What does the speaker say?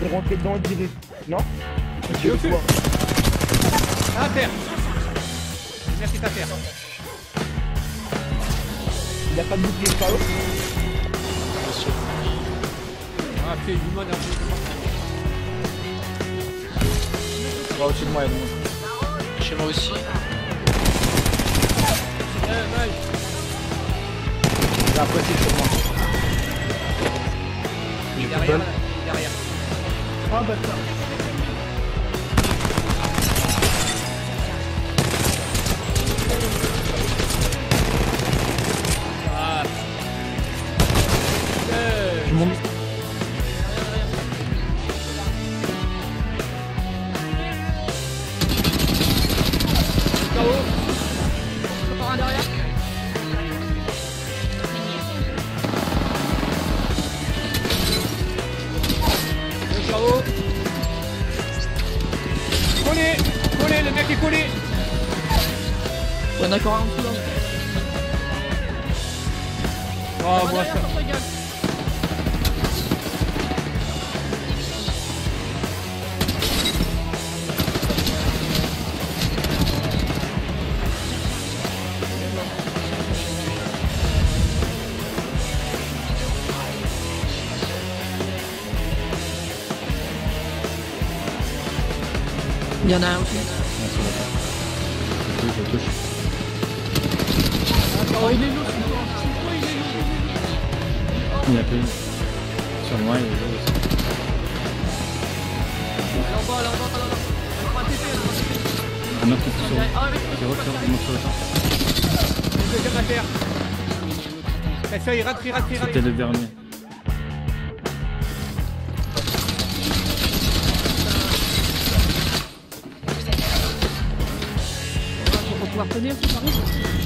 rentrer dedans et tirer. Non? Il est au-dessus. À terre. Merci à terre. Il a pas de bouclier KO. Ah, c'est humain un peu. Va au-dessus de moi, il y a Chez moi aussi. Là, après, c'est sur moi. Il est derrière, là. Il est derrière. Ah, bâtard. Ah. Je monte. KO. Encore un derrière. Le KO. Collé. Collé, le mec est collé. Il y en a encore un en dessous là. Oh, moi Derrière, ça. sur ta gueule. Il y en a un aussi. Je touche. Oh, il est lourd, il est lourd. Il y a plus. Sur moi, il est là aussi. Là en bas, là en bas, là. On va TP, là. Un autre qui est sur Ah ouais, qui monte sur le champ. Le deuxième à terre. Ça, il rate. C'était le dernier. On va pouvoir tenir, ça arrive.